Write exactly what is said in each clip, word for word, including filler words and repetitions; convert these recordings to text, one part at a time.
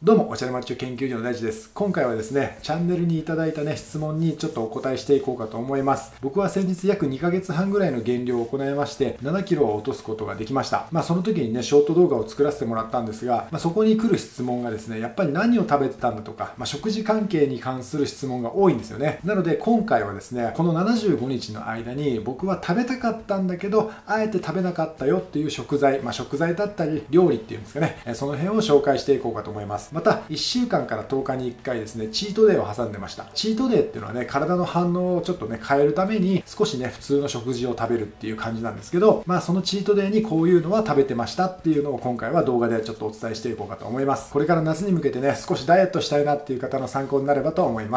どうも、おしゃれマッチョ研究所の大地です。今回はですね、チャンネルにいただいたね、質問にちょっとお答えしていこうかと思います。僕は先日約にかげつはんぐらいの減量を行いまして、ななキロを落とすことができました。まあその時にね、ショート動画を作らせてもらったんですが、まあ、そこに来る質問がですね、やっぱり何を食べてたんだとか、まあ、食事関係に関する質問が多いんですよね。なので今回はですね、このななじゅうごにちの間に僕は食べたかったんだけど、あえて食べなかったよっていう食材、まあ食材だったり料理っていうんですかね、その辺を紹介していこうかと思います。また、いっしゅうかんからとおかにいっかいですね、チートデーを挟んでました。チートデーっていうのはね、体の反応をちょっとね、変えるために少しね、普通の食事を食べるっていう感じなんですけど、まあそのチートデーにこういうのは食べてましたっていうのを今回は動画でちょっとお伝えしていこうかと思います。これから夏に向けてね、少しダイエットしたいなっていう方の参考になればと思います。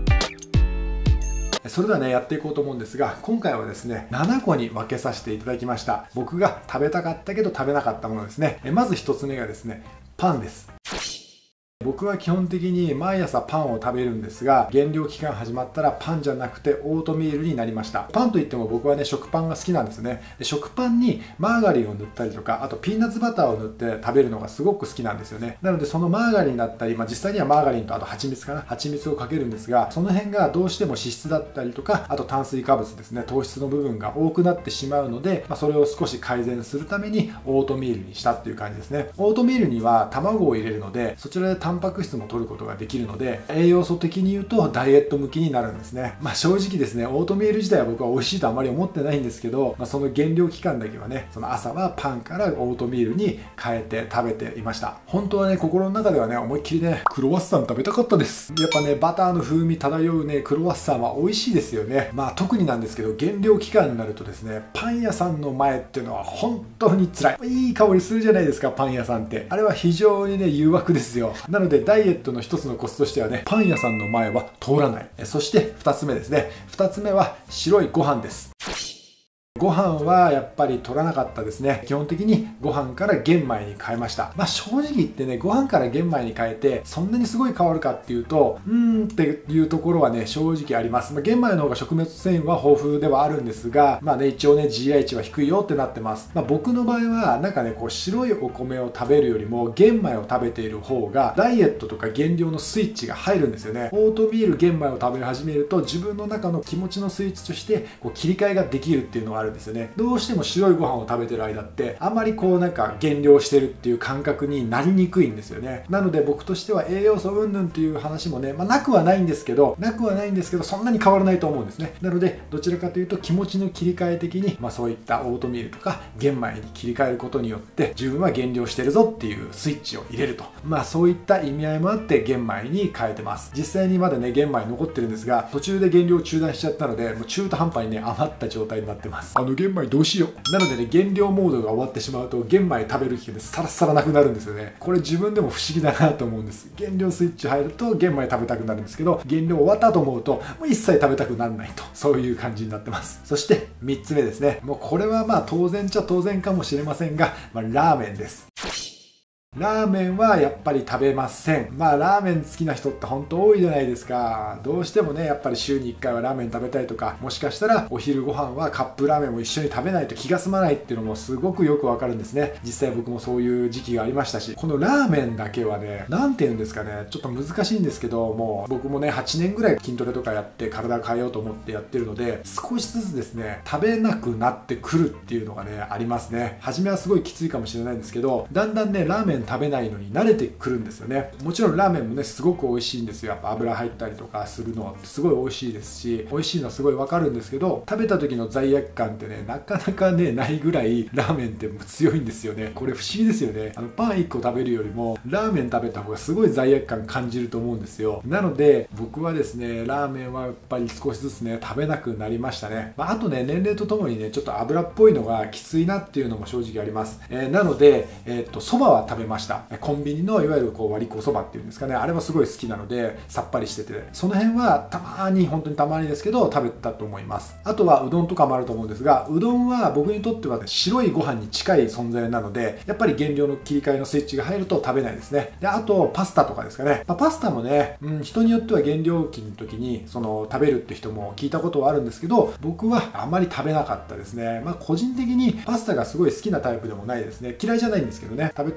それではね、やっていこうと思うんですが、今回はですね、ななこに分けさせていただきました。僕が食べたかったけど食べなかったものですね。まずひとつめがですね、パンです。僕は基本的に毎朝パンを食べるんですが、減量期間始まったらパンじゃなくてオートミールになりました。パンといっても僕はね、食パンが好きなんですね。で食パンにマーガリンを塗ったりとか、あとピーナッツバターを塗って食べるのがすごく好きなんですよね。なのでそのマーガリンだったり、まあ、実際にはマーガリンとあと蜂蜜かな、蜂蜜をかけるんですが、その辺がどうしても脂質だったりとか、あと炭水化物ですね、糖質の部分が多くなってしまうので、まあ、それを少し改善するためにオートミールにしたっていう感じですね。オートミールには卵を入れるので、そちらでタンパク質も取ることができるので、栄養素的に言うとダイエット向きになるんですね。まあ正直ですね、オートミール自体は僕は美味しいとあまり思ってないんですけど、まあ、その減量期間だけはね、その朝はパンからオートミールに変えて食べていました。本当はね、心の中ではね、思いっきりね、クロワッサン食べたかったです。やっぱね、バターの風味漂うね、クロワッサンは美味しいですよね。まあ特になんですけど、減量期間になるとですね、パン屋さんの前っていうのは本当に辛い。いい香りするじゃないですか、パン屋さんって。あれは非常にね、誘惑ですよ。なのでダイエットの一つのコツとしてはね、パン屋さんの前は通らない。そしてふたつめですね。ふたつめは白いご飯です。ご飯はやっぱり取らなかったですね。基本的にご飯から玄米に変えました。まあ正直言ってね、ご飯から玄米に変えてそんなにすごい変わるかっていうと、うーんっていうところはね、正直あります。まあ、玄米の方が食物繊維は豊富ではあるんですが、まあね、一応ね、ジーアイ 値は低いよってなってます。まあ僕の場合は、なんかね、こう白いお米を食べるよりも玄米を食べている方が、ダイエットとか減量のスイッチが入るんですよね。オートミール玄米を食べ始めると、自分の中の気持ちのスイッチとして、こう切り替えができるっていうのがあるんですよね。どうしても白いご飯を食べてる間ってあんまりこうなんか減量してるっていう感覚になりにくいんですよね。なので僕としては栄養素云々っていう話もね、まあ、なくはないんですけどなくはないんですけどそんなに変わらないと思うんですね。なのでどちらかというと気持ちの切り替え的に、まあ、そういったオートミールとか玄米に切り替えることによって自分は減量してるぞっていうスイッチを入れると、まあそういった意味合いもあって玄米に変えてます。実際にまだね玄米残ってるんですが、途中で減量中断しちゃったのでもう中途半端にね余った状態になってます。あの玄米どうしよう。なのでね、減量モードが終わってしまうと玄米食べる気がさらさらなくなるんですよね。これ自分でも不思議だなと思うんです。減量スイッチ入ると玄米食べたくなるんですけど、減量終わったと思うともう一切食べたくならないと、そういう感じになってます。そしてみっつめですね。もうこれはまあ当然っちゃ当然かもしれませんが、まあ、ラーメンです。ラーメンはやっぱり食べません。まあラーメン好きな人って本当多いじゃないですか。どうしてもね、やっぱり週にいっかいはラーメン食べたいとか、もしかしたらお昼ご飯はカップラーメンも一緒に食べないと気が済まないっていうのもすごくよくわかるんですね。実際僕もそういう時期がありましたし、このラーメンだけはね、なんて言うんですかね、ちょっと難しいんですけど、もう僕もね、はちねんぐらい筋トレとかやって体を変えようと思ってやってるので、少しずつですね、食べなくなってくるっていうのがね、ありますね。初めはすごいきついかもしれないんですけど、だんだんね、ラーメン食べないのに慣れてくるんですよね。もちろんラーメンもねすごく美味しいんですよ。やっぱ油入ったりとかするのすごい美味しいですし、美味しいのはすごいわかるんですけど、食べた時の罪悪感ってねなかなかねないぐらいラーメンって強いんですよね。これ不思議ですよね。あのパンいっこ食べるよりもラーメン食べた方がすごい罪悪感感じると思うんですよ。なので僕はですね、ラーメンはやっぱり少しずつね食べなくなりましたね。まあ、あとね、年齢とともにねちょっと油っぽいのがきついなっていうのも正直あります。えー、なのでえー、っとそばは食べました。コンビニのいわゆるこう割り粉そばっていうんですかね、あれはすごい好きなのでさっぱりしてて、その辺はたまに本当にたまにですけど食べたと思います。あとはうどんとかもあると思うんですが、うどんは僕にとっては、ね、白いご飯に近い存在なので、やっぱり減量の切り替えのスイッチが入ると食べないですね。であとパスタとかですかね、まあ、パスタもね、うん、人によっては減量期の時にその食べるって人も聞いたことはあるんですけど、僕はあまり食べなかったですね。まあ個人的にパスタがすごい好きなタイプでもないですね。嫌いじゃないんですけどね、食べたい時も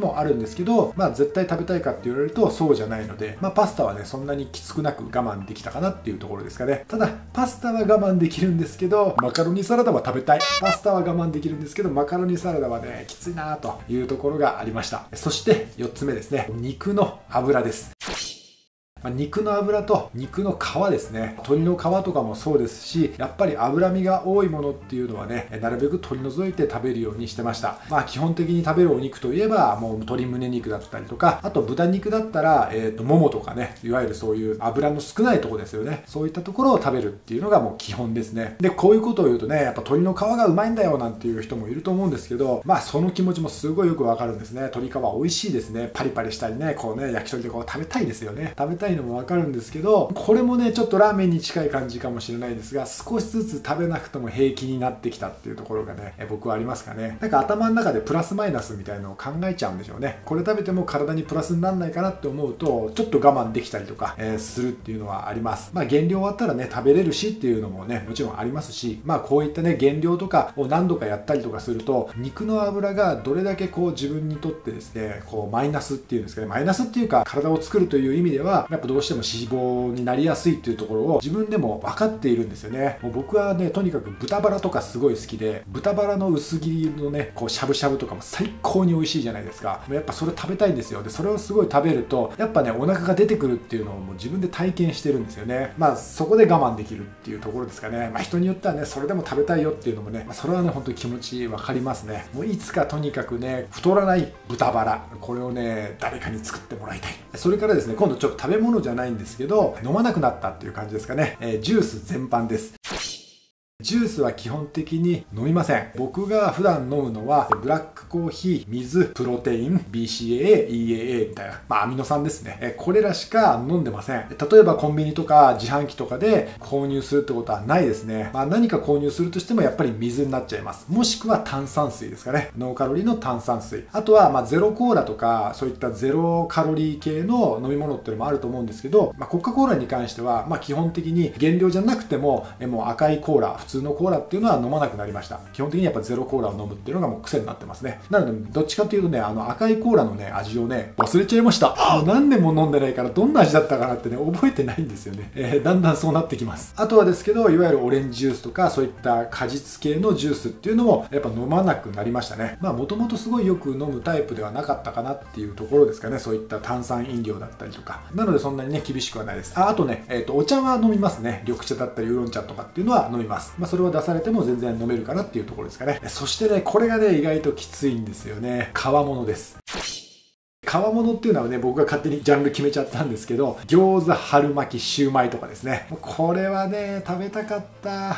もあるんですけど、まあ絶対食べたいかって言われるとそうじゃないので、まあパスタはね、そんなにきつくなく我慢できたかなっていうところですかね。ただ、パスタは我慢できるんですけど、マカロニサラダは食べたい。パスタは我慢できるんですけど、マカロニサラダはね、きついなというところがありました。そしてよっつめですね、肉の脂です。肉の脂と肉の皮ですね。鶏の皮とかもそうですし、やっぱり脂身が多いものっていうのはね、なるべく取り除いて食べるようにしてました。まあ基本的に食べるお肉といえば、もう鶏胸肉だったりとか、あと豚肉だったら、えっと、ももとかね、いわゆるそういう脂の少ないところですよね。そういったところを食べるっていうのがもう基本ですね。で、こういうことを言うとね、やっぱ鶏の皮がうまいんだよなんていう人もいると思うんですけど、まあその気持ちもすごいよくわかるんですね。鶏皮美味しいですね。パリパリしたりね、こうね、焼き鳥でこう食べたいですよね。食べたいのもわかるんですけど、これもねちょっとラーメンに近い感じかもしれないですが、少しずつ食べなくても平気になってきたっていうところがね、え僕はありますかね。なんか頭の中でプラスマイナスみたいなのを考えちゃうんでしょうね。これ食べても体にプラスにならないかなって思うと、ちょっと我慢できたりとか、えー、するっていうのはあります。まあ減量終わったらね食べれるしっていうのもねもちろんありますし、まあこういったね減量とかを何度かやったりとかすると、肉の脂がどれだけこう自分にとってですね、こうマイナスっていうんですかね、マイナスっていうか体を作るという意味ではやっぱどうしても脂肪になりやすいっていうところを自分でも分かっているんですよね。もう僕はねとにかく豚バラとかすごい好きで、豚バラの薄切りのねこうしゃぶしゃぶとかも最高に美味しいじゃないですか。やっぱそれ食べたいんですよ。でそれをすごい食べるとやっぱねお腹が出てくるっていうのをもう自分で体験してるんですよね。まあそこで我慢できるっていうところですかね。まあ人によってはねそれでも食べたいよっていうのもね、まあ、それはね本当に気持ち分かりますね。もういつかとにかくね太らない豚バラ、これをね誰かに作ってもらいたい。それからですね、今度ちょっと食べ物じゃないんですけど、飲まなくなったっていう感じですかね。えー、ジュース全般です。ジュースは基本的に飲みません。僕が普段飲むのはブラックコーヒー、水、プロテイン、ビーシーエーエー、イーエーエー みたいな、まあアミノ酸ですね。これらしか飲んでません。例えばコンビニとか自販機とかで購入するってことはないですね。まあ何か購入するとしてもやっぱり水になっちゃいます。もしくは炭酸水ですかね。ノーカロリーの炭酸水。あとはまあゼロコーラとかそういったゼロカロリー系の飲み物っていうのもあると思うんですけど、まあコカ・コーラに関してはまあ基本的に原料じゃなくてももう赤いコーラ、普通のコーラっていうのは飲まなくなりました。基本的にやっぱゼロコーラを飲むっていうのがもう癖になってますね。なのでどっちかっていうとね、あの赤いコーラのね味をね忘れちゃいました。もう何年も飲んでないからどんな味だったかなってね覚えてないんですよね。えー、だんだんそうなってきます。あとはですけど、いわゆるオレンジジュースとかそういった果実系のジュースっていうのもやっぱ飲まなくなりましたね。まあもともとすごいよく飲むタイプではなかったかなっていうところですかね。そういった炭酸飲料だったりとか。なのでそんなにね厳しくはないです。ああとね、えーとお茶は飲みますね。緑茶だったりウーロン茶とかっていうのは飲みます。まあそれを出されても全然飲めるかなっていうところですかね。そしてね、これがね意外ときついんですよね。皮物です。皮物っていうのはね、僕が勝手にジャンル決めちゃったんですけど、餃子、春巻き、シューマイとかですね。これはね、食べたかった。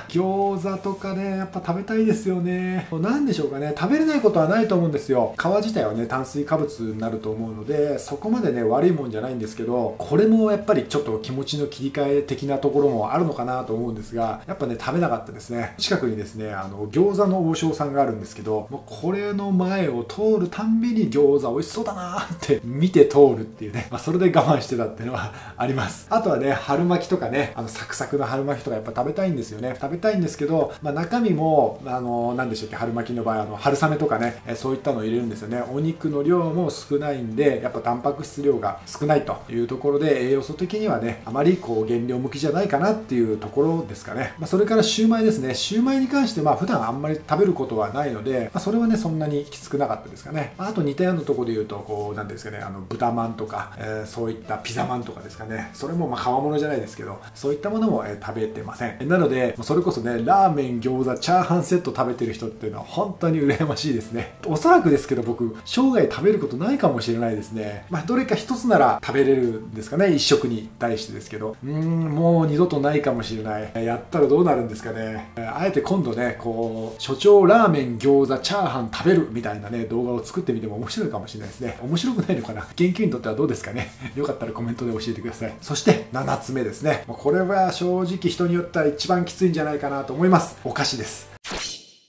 餃子とかね、やっぱ食べたいですよね。なんでしょうかね、食べれないことはないと思うんですよ。皮自体はね、炭水化物になると思うので、そこまでね、悪いもんじゃないんですけど、これもやっぱりちょっと気持ちの切り替え的なところもあるのかなと思うんですが、やっぱね、食べなかったですね。近くにですね、あの、餃子の王将さんがあるんですけど、もうこれの前を通るたんびに餃子美味しそうだなーって見て通るっていうね、まあ、それで我慢してたっていうのはあります。あとはね、春巻きとかね、あのサクサクの春巻きとかやっぱ食べたいんですよね。食べたいんですけど、まあ、中身もあの何でしたっけ、春巻きの場合あの春雨とかね、えそういったのを入れるんですよね。お肉の量も少ないんで、やっぱタンパク質量が少ないというところで栄養素的にはね、あまりこう減量向きじゃないかなっていうところですかね。まあ、それからシューマイですね。シューマイに関してまあ普段あんまり食べることはないので、まあ、それはねそんなにきつくなかったですかね。あと似たようなところで言うとこうなんですかね、あの豚まんとか、えー、そういったピザまんとかですかね。それもまあ皮物じゃないですけど、そういったものも、えー、食べてません。なのでそれこそね、ラーメン、餃子、チャーハンセット食べてる人っていうのは本当に羨ましいですね。おそらくですけど僕生涯食べることないかもしれないですね。まあどれか一つなら食べれるんですかね、一食に対してですけど、うーんもう二度とないかもしれない。やったらどうなるんですかね。あえて今度ね、こう所長ラーメン、餃子、チャーハン食べるみたいなね動画を作ってみても面白いかもしれないですね。面白くないのかな、研究員にとってはどうですかね。よかったらコメントで教えてください。そしてななつめですね。これは正直人によっては一番きついんじゃないかなと思います。お菓子です。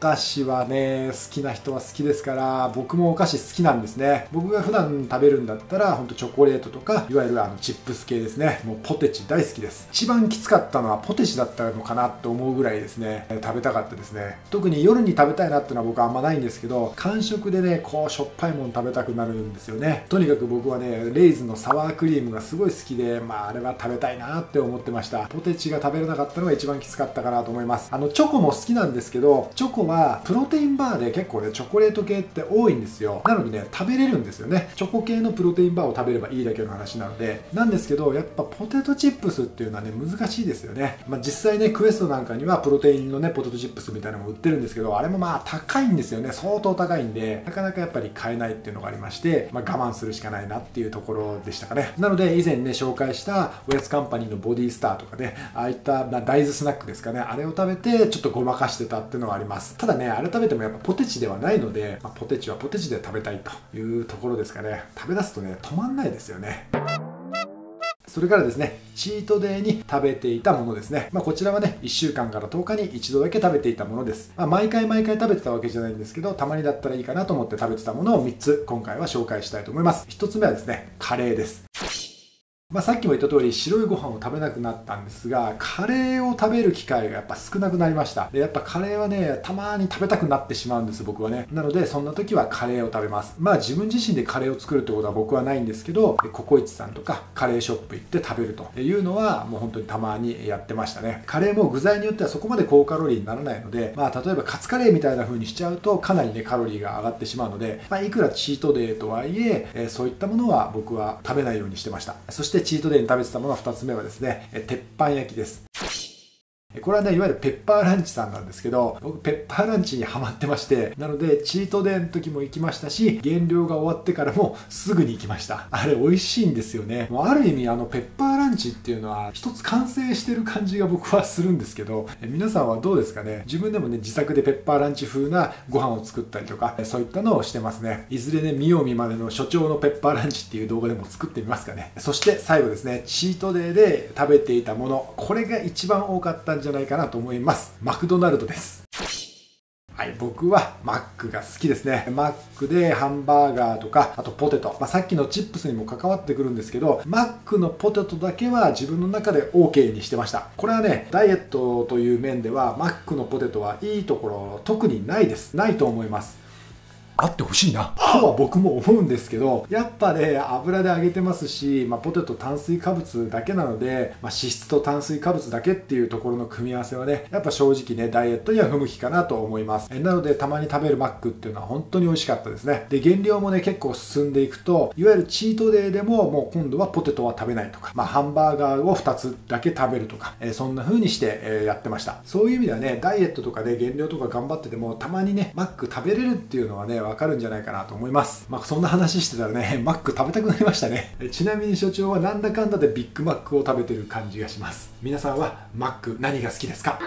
菓子はね好きな人は好きですから、僕もお菓子好きなんですね。僕が普段食べるんだったらほんとチョコレートとかいわゆるあのチップス系ですね。もうポテチ大好きです。一番きつかったのはポテチだったのかなと思うぐらいですね、食べたかったですね。特に夜に食べたいなっていうのは僕はあんまないんですけど、間食でねこうしょっぱいもの食べたくなるんですよね。とにかく僕はねレイズのサワークリームがすごい好きで、まああれは食べたいなって思ってました。ポテチが食べれなかったのが一番きつかったかなと思います。あのチョコも好きなんですけど、チョコはプロテインバーで結構ねチョコレート系って多いんですよ。なのでね食べれるんですよね。チョコ系のプロテインバーを食べればいいだけの話なので。なんですけどやっぱポテトチップスっていうのはね難しいですよね。まあ、実際ねクエストなんかにはプロテインのねポテトチップスみたいなのも売ってるんですけど、あれもまあ高いんですよね。相当高いんでなかなかやっぱり買えないっていうのがありまして、まあ、我慢するしかないなっていうところでしたかね。なので以前ね紹介したおやつカンパニーのボディスターとかね、ああいった、まあ、大豆スナックですかね、あれを食べてちょっとごまかしてたっていうのはあります。ただねあれ食べてもやっぱポテチではないので、まあ、ポテチはポテチで食べたいというところですかね。食べ出すとね止まんないですよね。それからですね、チートデーに食べていたものですね。まあ、こちらはね、いっしゅうかんからとおかに一度だけ食べていたものです。まあ、毎回毎回食べてたわけじゃないんですけど、たまにだったらいいかなと思って食べてたものをみっつ、今回は紹介したいと思います。ひとつめはですね、カレーです。まあさっきも言った通り白いご飯を食べなくなったんですが、カレーを食べる機会がやっぱ少なくなりました。でやっぱカレーはねたまに食べたくなってしまうんです、僕はね。なのでそんな時はカレーを食べます。まあ自分自身でカレーを作るってことは僕はないんですけど、ココイチさんとかカレーショップ行って食べるというのはもう本当にたまにやってましたね。カレーも具材によってはそこまで高カロリーにならないので、まあ例えばカツカレーみたいな風にしちゃうとかなりねカロリーが上がってしまうので、まあ、いくらチートデーとはいええー、そういったものは僕は食べないようにしてました。そしてチートデーに食べてたものふたつめはですね、鉄板焼きです。これはね、いわゆるペッパーランチさんなんですけど、僕ペッパーランチにハマってまして、なのでチートデーの時も行きましたし、減量が終わってからもすぐに行きました。あれ美味しいんですよね。もうある意味あのペッパーランチっていうのは一つ完成してる感じが僕はするんですけど、皆さんはどうですかね。自分でもね、自作でペッパーランチ風なご飯を作ったりとか、そういったのをしてますね。いずれね、見よう見まねの所長のペッパーランチっていう動画でも作ってみますかね。そして最後ですね、チートデーで食べていたもの、これが一番多かったんじゃないかなと思います。マクドナルドです。はい、僕はマックが好きですね。マックでハンバーガーとか、あとポテト。まあ、さっきのチップスにも関わってくるんですけど、マックのポテトだけは自分の中で オーケー にしてました。これはね、ダイエットという面では、マックのポテトはいいところ特にないです。ないと思います。あってほしいなとは僕も思うんですけど、やっぱね油で揚げてますし、まあ、ポテト炭水化物だけなので、まあ、脂質と炭水化物だけっていうところの組み合わせはねやっぱ正直ねダイエットには不向きかなと思います。えなのでたまに食べるマックっていうのは本当に美味しかったですね。で減量もね結構進んでいくと、いわゆるチートデーでももう今度はポテトは食べないとか、まあ、ハンバーガーをふたつだけ食べるとか、えそんな風にして、えやってました。そういう意味ではねダイエットとかで減量とか頑張っててもたまにねマック食べれるっていうのはねわかるんじゃないかなと思います。まあそんな話してたらねマック食べたくなりましたね。ちなみに所長はなんだかんだでビッグマックを食べてる感じがします。皆さんはマック何が好きですか？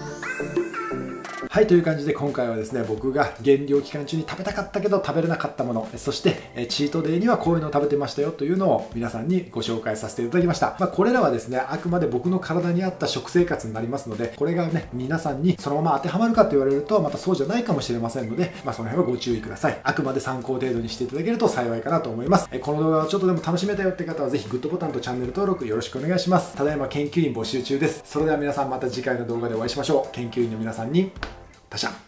はい、という感じで今回はですね、僕が減量期間中に食べたかったけど食べれなかったもの、そしてチートデーにはこういうのを食べてましたよというのを皆さんにご紹介させていただきました。まあ、これらはですね、あくまで僕の体に合った食生活になりますので、これがね、皆さんにそのまま当てはまるかと言われると、またそうじゃないかもしれませんので、まあ、その辺はご注意ください。あくまで参考程度にしていただけると幸いかなと思います。この動画をちょっとでも楽しめたよって方はぜひグッドボタンとチャンネル登録よろしくお願いします。ただいま研究員募集中です。それでは皆さんまた次回の動画でお会いしましょう。研究員の皆さんに、他者。